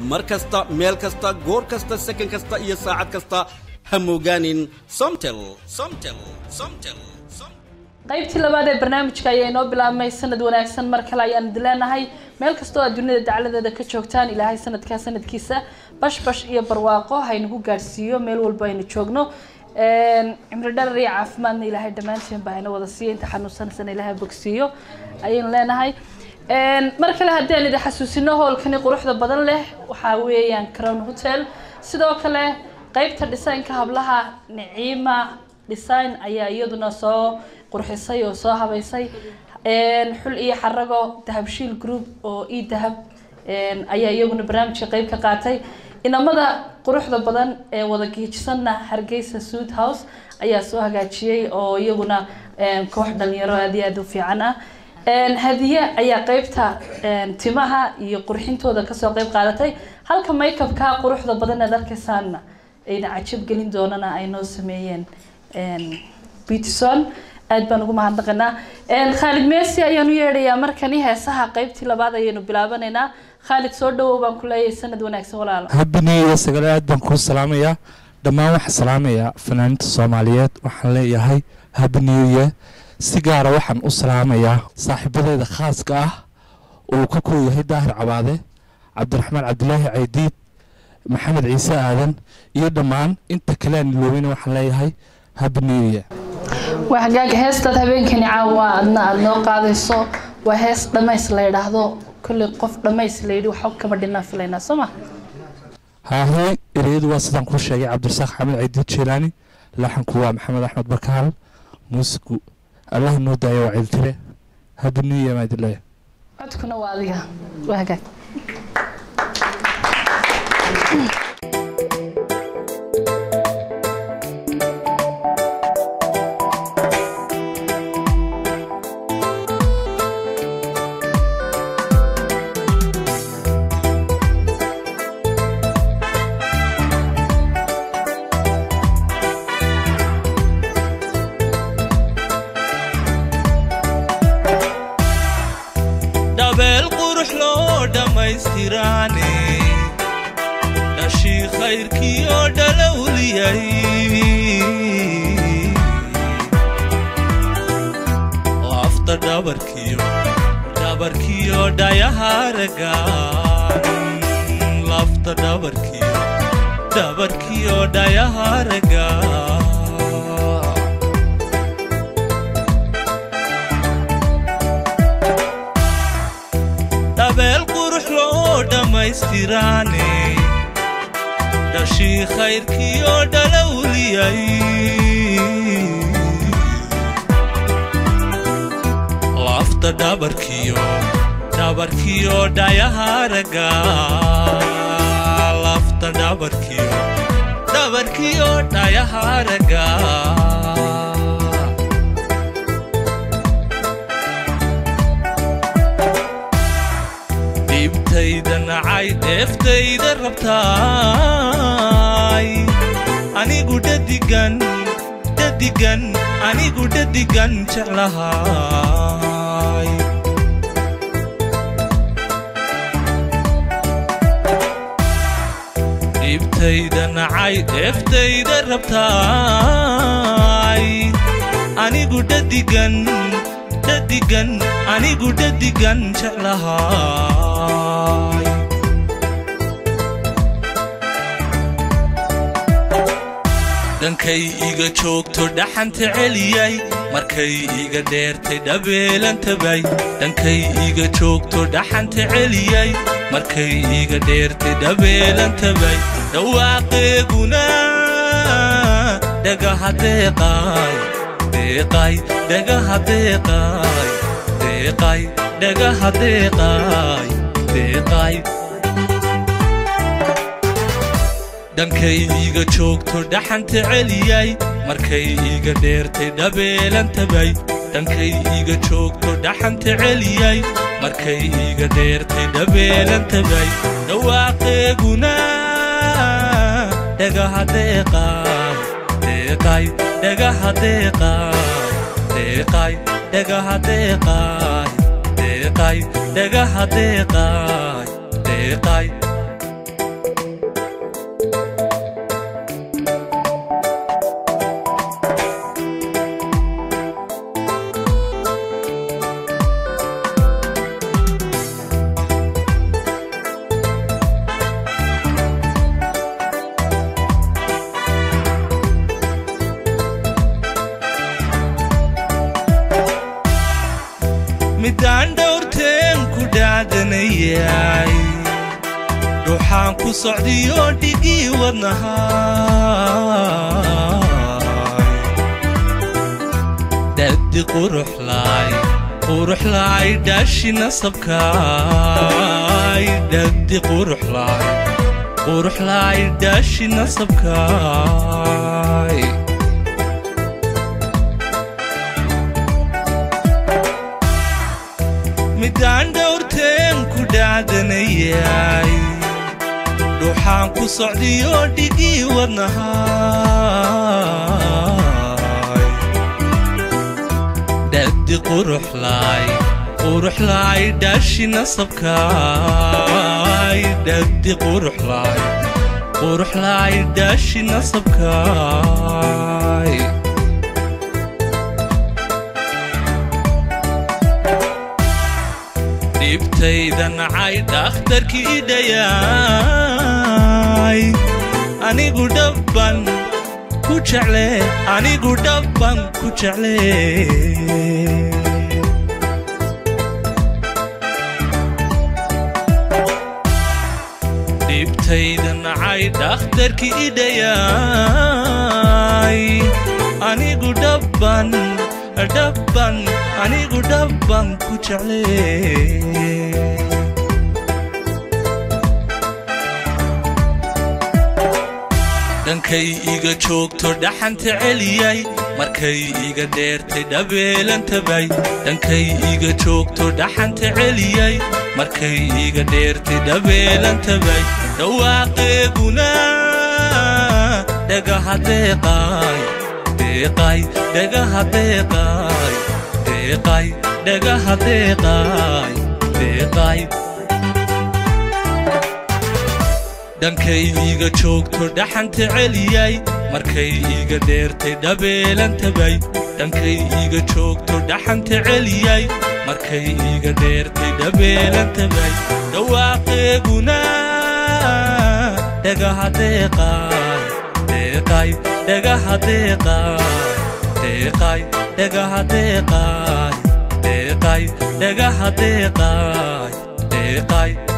markasta meel kasta goor kasta second kasta iyo saacad kasta hamogaanin Somtel qaybtii labaad ee barnaamijka ayaa inoo bilaabmay sanad wanaagsan mar kale ayaan dileenahay meel kasta oo dunida dacaladeeda ka joogtaan ilaahay sanadkiisa bash iyo barwaaqo haynagu gaarsiiyo meel walba aynu joogno cimri dherer iyo caafimaadna ilaahay dhamaanteen baa ina wada siiyo inta xanuunsanaysan ilaahay bogsiiyo ayaan leenahay mar kale haddii aan idin xasuusino hoolkani quruxda badan leh waxaa weeyaan Crown Hotel sidoo kale qaybta design-ka hablaha Naciima design ayaa iyaduna soo qurxisay oo soo habaysay xul iyo xarago dahabshiil group oo dahab ayaa iyaguna barnaamijka qayb ka qaatay inamada quruxda badan ee wada geejisana Hargeysa Suud House ayaa soo hagaajiyay oo iyaguna koox dhalinyaro aad u fiican ah hadiye ayaa qaybta timaha iyo qurxintooda ka soo qayb qaadatay halka makeup-ka quruxda badan ee darkaysaana ayna cajab gelin doonana ay noo sameeyeen Peterson aad baan ugu mahadnaqanaa Khalid Messi ayaan u yeedhayaa markani heesaha qaybtii labaad ayaynu bilaabaneynaa Khalid soo dhawow baan ku leeyahay sanad wanaagsan walaalo habniyo sagaal aad baan ku salaamayaa dhammaan waxaan salaamayaa fanaaniinta Soomaaliyeed waxaan leeyahay habniyo si gaar ah waxaan u salaamayaa saaxiibadeeda khaaska ah oo ka kooyahay Daahir Cabaade Cabdiraxmaan Cabdilaahi Caydiid Maxamed Ciise Aadan iyo dhammaan inta kale aan loobin waxaan leeyahay habniyo waxaaga heestada habeenkani caawa adna aad noo qaadayso waa hees dhamays la yiraahdo kulli qof dhamays la yiri waxa kama dhinaa filayna soma haa ereedu waa sidaan ku sheegay Cabdirasaaq Xamed Caydiid Jeelaani laxanku waa Maxamed Axmed Barkaal muusiku الله نودع وعيلتله هذا النية ما يدلله عدكنا واضحة وهكذا نشي خير كيو دلولياي وافطر دبر كيو دايا هارغان لافطر دبر كيو دايا هارغان دمايستيراني دشي خير كيو دلولياي لافتا دبر كيو دايا هارغا لافتا دبر كيو دايا هارغا تيدنا عيد افتيد الربطاي أني قد ديجان أني قد ديجان شغلهاي ابتيدنا عيد افتيد الربطاي أني قد ديجان أني قد ديجان شغلهاي dankay iga joogto dhaxanta celiyay markay iga dheertay dhabeelantay dankay iga joogto dhaxanta celiyay markay iga dheertay dhabeelantay dhawaaqeeguna dhagaha deeqay dhagaha deeqay dankay iga joogto dhaxanta celiyay markay iga dheertay dhabeelantay dankay iga joogto dhaxanta celiyay markay iga dheertay dhabeelantay dhawaaqeeguna dhagaha deeqay dhagaha deeqay ruuxaan ku socdiyo dhigii wadnahay daddi quruxlaay dhaashi nasabkaay daddi quruxlaay dhaashi nasabkaay midaan dhowrteen ku dhacdanayay ruuxaan ku socdiyo dhigii wadnahay daddi quruxlaay dhaashi nasabkaay daddi quruxlaay dhaashi nasabkaay dhibtayda nacay dhakhtarkii idhayaay anigu dhabban ku jecle dhibtayda nacay dhakhtarkii idhayaay anigu dhabban ku jecle dhankay iga joogto dhaxanta celiyay markay iga dheertay dhabeelantabay dhankay iga joogto dhaxanta celiyay markay iga dheertay dhabeelantabay dhawaaqeeguna dhagaha deeqay dhagaha deeqay dhankay iga joogto dhaxanta celiyay markay iga dheertay dhabeelantabay dhankay iga joogto dhaxanta celiyay markay iga dheertay dhabeelantabay dhawaaqeeguna dhagaha deeqay dhagaha deeqay